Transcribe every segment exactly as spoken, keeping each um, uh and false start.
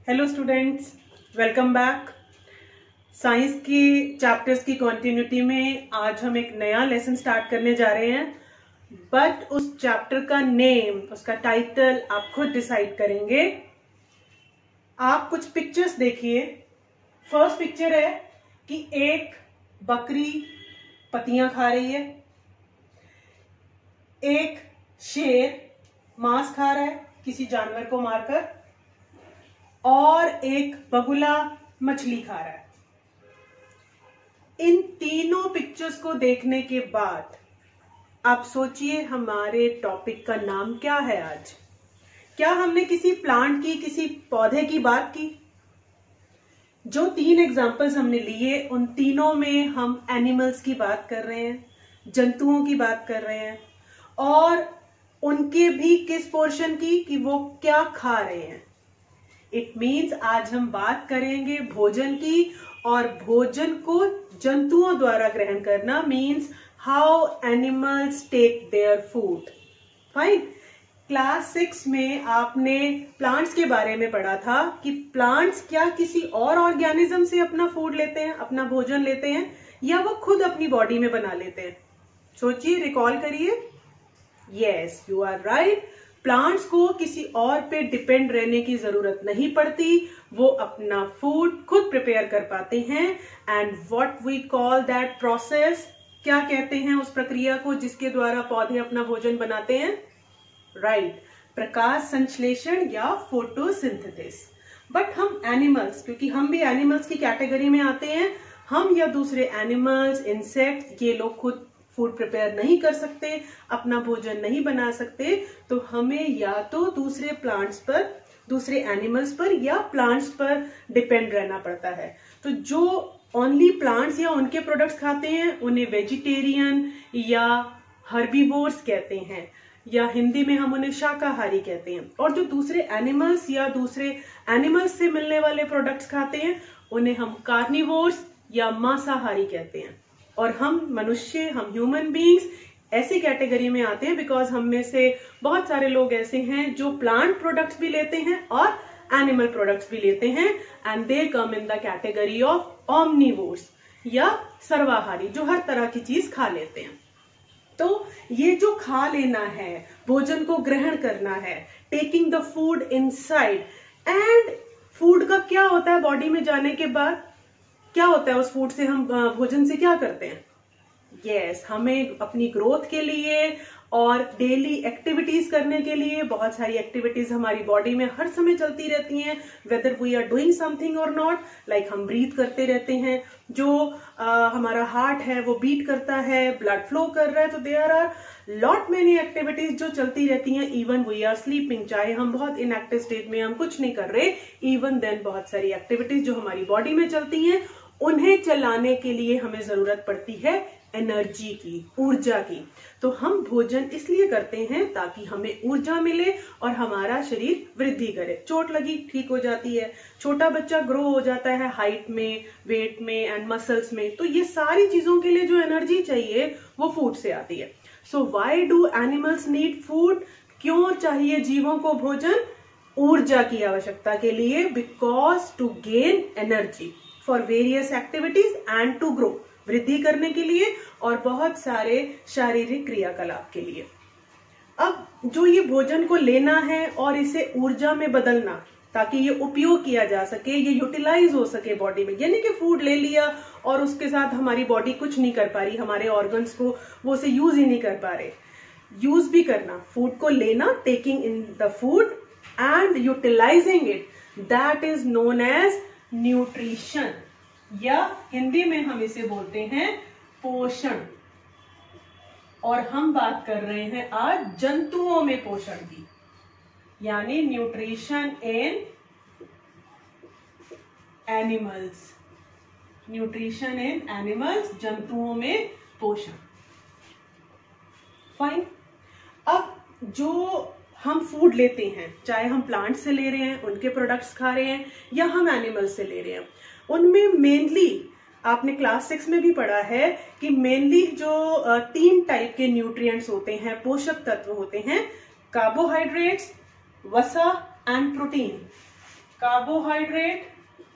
Hello students, welcome back. Science की chapters की continuity में आज हम एक नया लेसन स्टार्ट करने जा रहे हैं, बट उस चैप्टर का नेम, उसका टाइटल आप खुद डिसाइड करेंगे। आप कुछ पिक्चर्स देखिए। फर्स्ट पिक्चर है कि एक बकरी पत्तियां खा रही है, एक शेर मांस खा रहा है किसी जानवर को मारकर, और एक बगुला मछली खा रहा है। इन तीनों पिक्चर्स को देखने के बाद आप सोचिए हमारे टॉपिक का नाम क्या है आज। क्या हमने किसी प्लांट की, किसी पौधे की बात की? जो तीन एग्जाम्पल्स हमने लिए उन तीनों में हम एनिमल्स की बात कर रहे हैं, जंतुओं की बात कर रहे हैं, और उनके भी किस पोर्शन की कि वो क्या खा रहे हैं। इट मीन्स आज हम बात करेंगे भोजन की, और भोजन को जंतुओं द्वारा ग्रहण करना means how animals take their food. Fine. Class six में आपने प्लांट्स के बारे में पढ़ा था कि प्लांट्स क्या किसी और ऑर्गेनिज्म से अपना फूड लेते हैं, अपना भोजन लेते हैं, या वो खुद अपनी बॉडी में बना लेते हैं। सोचिए, रिकॉल करिए। Yes, you are right. Plants को किसी और पे डिपेंड रहने की जरूरत नहीं पड़ती, वो अपना फूड खुद प्रिपेयर कर पाते हैं। And what we call that process, क्या कहते हैं उस प्रक्रिया को जिसके द्वारा पौधे अपना भोजन बनाते हैं? राइट right, प्रकाश संश्लेषण या फोटोसिंथेसिस। बट हम एनिमल्स, क्योंकि हम भी एनिमल्स की कैटेगरी में आते हैं, हम या दूसरे एनिमल्स, इंसेक्ट्स, ये लोग खुद फूड प्रिपेयर नहीं कर सकते, अपना भोजन नहीं बना सकते, तो हमें या तो दूसरे प्लांट्स पर, दूसरे एनिमल्स पर या प्लांट्स पर डिपेंड रहना पड़ता है। तो जो ओनली प्लांट्स या उनके प्रोडक्ट्स खाते हैं उन्हें वेजिटेरियन या हर्बीवोर्स कहते हैं, या हिंदी में हम उन्हें शाकाहारी कहते हैं। और जो दूसरे एनिमल्स या दूसरे एनिमल्स से मिलने वाले प्रोडक्ट्स खाते हैं उन्हें हम कार्निवोर्स या मांसाहारी कहते हैं। और हम मनुष्य, हम ह्यूमन बीइंग्स ऐसी कैटेगरी में आते हैं बिकॉज हम में से बहुत सारे लोग ऐसे हैं जो प्लांट प्रोडक्ट्स भी लेते हैं और एनिमल प्रोडक्ट्स भी लेते हैं, and they come in the category of omnivores या सर्वाहारी, जो हर तरह की चीज खा लेते हैं। तो ये जो खा लेना है, भोजन को ग्रहण करना है, taking the food inside, and food का क्या होता है बॉडी में जाने के बाद, क्या होता है उस फूड से, हम भोजन से क्या करते हैं? यस yes, हमें अपनी ग्रोथ के लिए और डेली एक्टिविटीज करने के लिए, बहुत सारी एक्टिविटीज हमारी बॉडी में हर समय चलती रहती हैं, whether we are doing something और नॉट। लाइक हम ब्रीथ करते रहते हैं, जो आ, हमारा हार्ट है वो बीट करता है, ब्लड फ्लो कर रहा है, तो there are lot many activities जो चलती रहती हैं। इवन वी आर स्लीपिंग, चाहे हम बहुत इनएक्टिव स्टेट में, हम कुछ नहीं कर रहे, इवन देन बहुत सारी एक्टिविटीज जो हमारी बॉडी में चलती हैं, उन्हें चलाने के लिए हमें जरूरत पड़ती है एनर्जी की, ऊर्जा की। तो हम भोजन इसलिए करते हैं ताकि हमें ऊर्जा मिले और हमारा शरीर वृद्धि करे। चोट लगी ठीक हो जाती है, छोटा बच्चा ग्रो हो जाता है हाइट में, वेट में एंड मसल्स में। तो ये सारी चीजों के लिए जो एनर्जी चाहिए वो फूड से आती है। So why do animals need food? क्यों चाहिए जीवों को भोजन? ऊर्जा की आवश्यकता के लिए, because to gain energy for various activities and to grow, वृद्धि करने के लिए और बहुत सारे शारीरिक क्रियाकलाप के लिए। अब जो ये भोजन को लेना है और इसे ऊर्जा में बदलना ताकि ये उपयोग किया जा सके, ये यूटिलाइज हो सके बॉडी में, यानी कि फूड ले लिया और उसके साथ हमारी बॉडी कुछ नहीं कर पा रही, हमारे ऑर्गन्स को वो उसे यूज ही नहीं कर पा रहे। यूज भी करना, फूड को लेना, taking in the food and utilising it, that is known as nutrition, या हिंदी में हम इसे बोलते हैं पोषण। और हम बात कर रहे हैं आज जंतुओं में पोषण की, यानी nutrition in animals, nutrition in animals, जंतुओं में पोषण। फाइन। अब जो हम फूड लेते हैं, चाहे हम प्लांट से ले रहे हैं, उनके प्रोडक्ट्स खा रहे हैं, या हम एनिमल्स से ले रहे हैं, उनमें मेनली आपने क्लास सिक्स में भी पढ़ा है कि मेनली जो तीन टाइप के न्यूट्रिएंट्स होते हैं, पोषक तत्व होते हैं, कार्बोहाइड्रेट्स, वसा एंड प्रोटीन। कार्बोहाइड्रेट,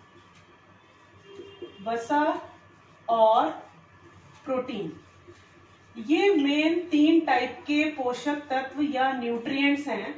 वसा और प्रोटीन। ये मेन तीन टाइप के पोषक तत्व या न्यूट्रिएंट्स हैं।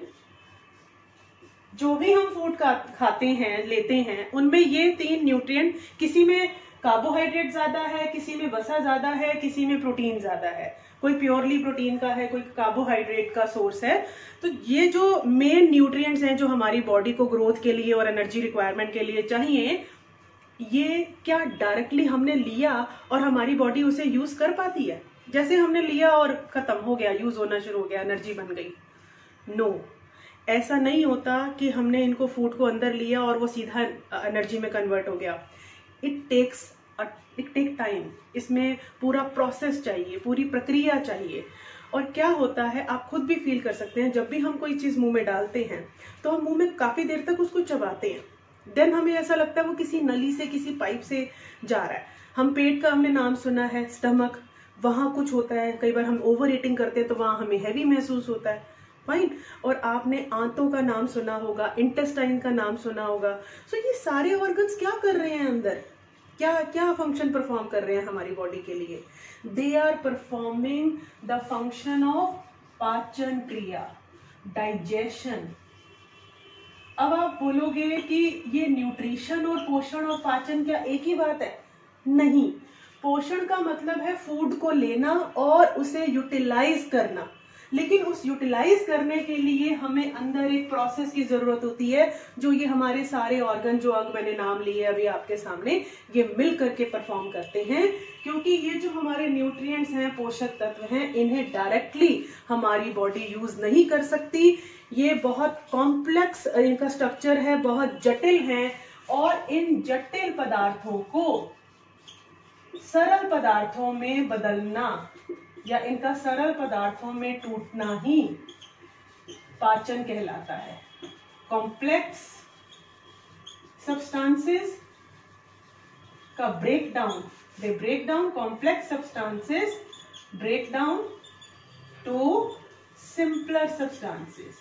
जो भी हम फूड का खाते हैं, लेते हैं, उनमें ये तीन न्यूट्रिएंट, किसी में कार्बोहाइड्रेट ज्यादा है, किसी में वसा ज्यादा है, किसी में प्रोटीन ज्यादा है, कोई प्योरली प्रोटीन का है, कोई कार्बोहाइड्रेट का सोर्स है। तो ये जो मेन न्यूट्रिएंट्स हैं जो हमारी बॉडी को ग्रोथ के लिए और एनर्जी रिक्वायरमेंट के लिए चाहिए, ये क्या डायरेक्टली हमने लिया और हमारी बॉडी उसे यूज कर पाती है? जैसे हमने लिया और खत्म हो गया, यूज होना शुरू हो गया, एनर्जी बन गई? No no. ऐसा नहीं होता कि हमने इनको फूड को अंदर लिया और वो सीधा एनर्जी में कन्वर्ट हो गया। It takes it take time. इसमें पूरा प्रोसेस चाहिए, पूरी प्रक्रिया चाहिए। और क्या होता है, आप खुद भी फील कर सकते हैं, जब भी हम कोई चीज मुंह में डालते हैं तो हम मुंह में काफी देर तक उसको चबाते हैं, देन हमें ऐसा लगता है वो किसी नली से, किसी पाइप से जा रहा है। हम पेट का हमने नाम सुना है, स्टमक, वहां कुछ होता है। कई बार हम ओवर ईटिंग करते हैं तो वहां हमें हैवी महसूस होता है, फाइन। और आपने आंतों का नाम सुना होगा, इंटेस्टाइन का नाम सुना होगा। सो ये सारे ऑर्गन्स क्या कर रहे हैं अंदर, क्या क्या फंक्शन परफॉर्म कर रहे हैं हमारी बॉडी के लिए? They are performing the function of पाचन क्रिया, डाइजेशन। अब आप बोलोगे कि ये न्यूट्रिशन और पोषण और पाचन क्या एक ही बात है? नहीं। पोषण का मतलब है फूड को लेना और उसे यूटिलाइज करना, लेकिन उस यूटिलाइज करने के लिए हमें अंदर एक प्रोसेस की जरूरत होती है, जो ये हमारे सारे ऑर्गन, जो अंग मैंने नाम लिए अभी आपके सामने, ये मिल करके परफॉर्म करते हैं। क्योंकि ये जो हमारे न्यूट्रिएंट्स हैं, पोषक तत्व हैं, इन्हें डायरेक्टली हमारी बॉडी यूज नहीं कर सकती। ये बहुत कॉम्प्लेक्स इनका स्ट्रक्चर है, बहुत जटिल है, और इन जटिल पदार्थों को सरल पदार्थों में बदलना या इनका सरल पदार्थों में टूटना ही पाचन कहलाता है। कॉम्प्लेक्स सब्सटेंसेस का break down, they break down, complex substances break down to simpler substances.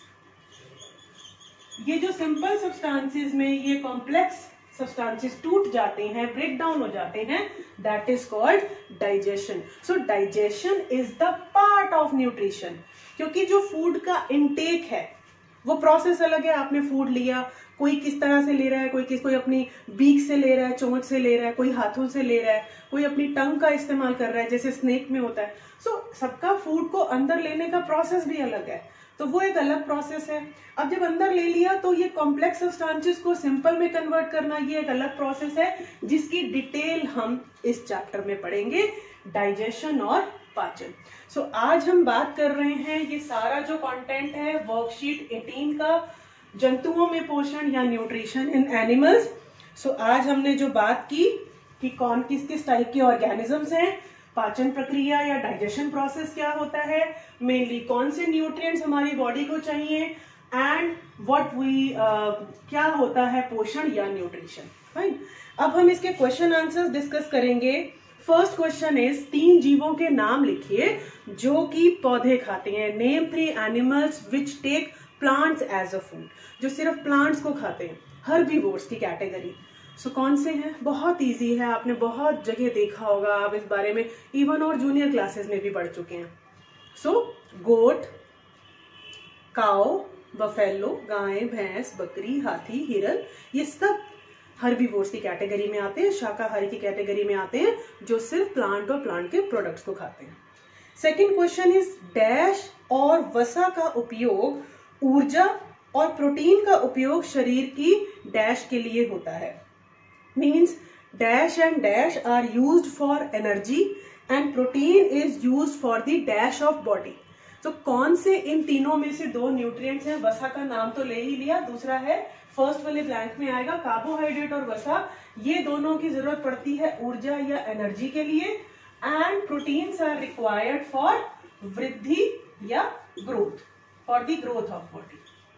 ये जो सिंपल सब्सटेंसेस में ये कॉम्प्लेक्स सब्सटेंसेस टूट जाते हैं, ब्रेक डाउन हो जाते हैं, that is called digestion. So digestion is the part of nutrition. क्योंकि जो फूड का इनटेक है वो प्रोसेस अलग है। आपने फूड लिया, कोई किस तरह से ले रहा है, कोई किस कोई अपनी बीक से ले रहा है, चोंच से ले रहा है, कोई हाथों से ले रहा है, कोई अपनी टंग का इस्तेमाल कर रहा है जैसे स्नेक में होता है। सो so, सबका फूड को अंदर लेने का प्रोसेस भी अलग है, तो वो एक अलग प्रोसेस है। अब जब अंदर ले लिया तो ये कॉम्प्लेक्स सब्सटेंसेस को सिंपल में कन्वर्ट करना, ये एक अलग प्रोसेस है जिसकी डिटेल हम इस चैप्टर में पढ़ेंगे, डाइजेशन और पाचन। सो so, आज हम बात कर रहे हैं, ये सारा जो कंटेंट है वर्कशीट अठारह का, जंतुओं में पोषण या न्यूट्रिशन इन एनिमल्स। सो आज हमने जो बात की कि कौन किस किस टाइप के ऑर्गेनिजम्स हैं, पाचन प्रक्रिया या डाइजेशन प्रोसेस क्या होता है, मेनली कौन से न्यूट्रिएंट्स हमारी बॉडी को चाहिए, एंड व्हाट वी क्या होता है पोषण या न्यूट्रिशन, फाइन। अब हम इसके क्वेश्चन आंसर्स डिस्कस करेंगे। फर्स्ट क्वेश्चन इज, तीन जीवों के नाम लिखिए जो कि पौधे खाते हैं। Name three animals which take plants as a food, जो सिर्फ प्लांट्स को खाते हैं, हर्बीवोर्स की कैटेगरी। सो so, कौन से हैं? बहुत इजी है, आपने बहुत जगह देखा होगा, आप इस बारे में इवन और जूनियर क्लासेस में भी पढ़ चुके हैं। सो गोट, काओ, बफेलो, गाय, भैंस, बकरी, हाथी, हिरन, ये सब हर्बीवोर्स की कैटेगरी में आते हैं, शाकाहारी की कैटेगरी में आते हैं, जो सिर्फ प्लांट और प्लांट के प्रोडक्ट्स को खाते हैं। सेकेंड क्वेश्चन इज, डैश और वसा का उपयोग ऊर्जा और प्रोटीन का उपयोग शरीर की डैश के लिए होता है। Means dash and dash are used for energy and protein is used for the dash of body. तो कौन से इन तीनों में से दो न्यूट्रिएंट्स हैं? वसा का नाम तो ले ही लिया, दूसरा है फर्स्ट वाले ब्लैंक में आएगा कार्बोहाइड्रेट और वसा। ये दोनों की जरूरत पड़ती है ऊर्जा या एनर्जी के लिए, and proteins are required for वृद्धि या growth, for the growth of body.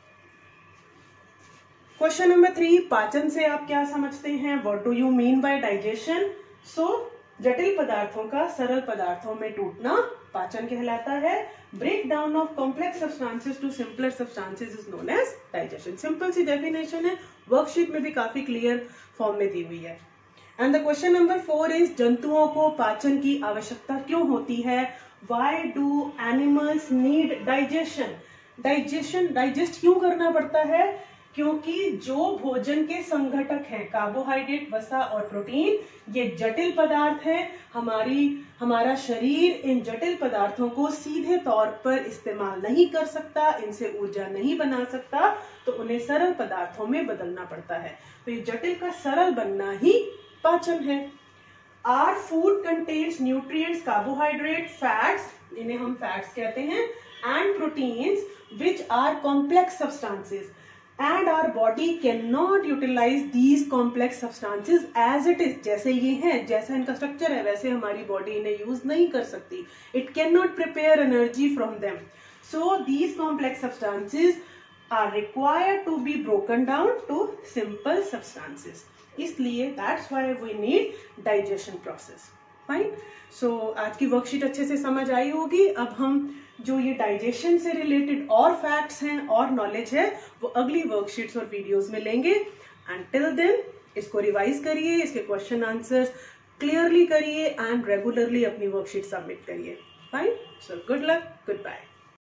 Question number three, पाचन से आप क्या समझते हैं? What do you mean by digestion? So जटिल पदार्थों का सरल पदार्थों में टूटना पाचन कहलाता है। Break down of complex substances to simpler substances is known as digestion. Simple सी डेफिनेशन है, वर्कशीट में भी काफी क्लियर फॉर्म में दी हुई है। And the question number four is जंतुओं को पाचन की आवश्यकता क्यों होती है? Why do animals need digestion? Digestion digest क्यों करना पड़ता है? क्योंकि जो भोजन के संघटक हैं, कार्बोहाइड्रेट, वसा और प्रोटीन, ये जटिल पदार्थ हैं। हमारी हमारा शरीर इन जटिल पदार्थों को सीधे तौर पर इस्तेमाल नहीं कर सकता, इनसे ऊर्जा नहीं बना सकता, तो उन्हें सरल पदार्थों में बदलना पड़ता है। तो ये जटिल का सरल बनना ही पाचन है। Our food contains nutrients, carbohydrate, fats, इन्हें हम फैट्स कहते हैं, and proteins which are complex substances, and our body cannot utilize these complex substances as it is। जैसे ये हैं, जैसा इनका स्ट्रक्चर है, वैसे हमारी बॉडी इन्हें यूज नहीं कर सकती। It cannot prepare energy from them, so these complex substances are required to be broken down to simple substances। इसलिए that's why we need digestion process। Fine. So आज की वर्कशीट अच्छे से समझ आई होगी। अब हम जो ये डाइजेशन से रिलेटेड और फैक्ट्स हैं और नॉलेज है वो अगली वर्कशीट्स और वीडियोस में लेंगे। एंड टिल देन इसको रिवाइज करिए, इसके क्वेश्चन आंसर्स क्लियरली करिए एंड रेगुलरली अपनी वर्कशीट सबमिट करिए। Fine. So good luck, good bye.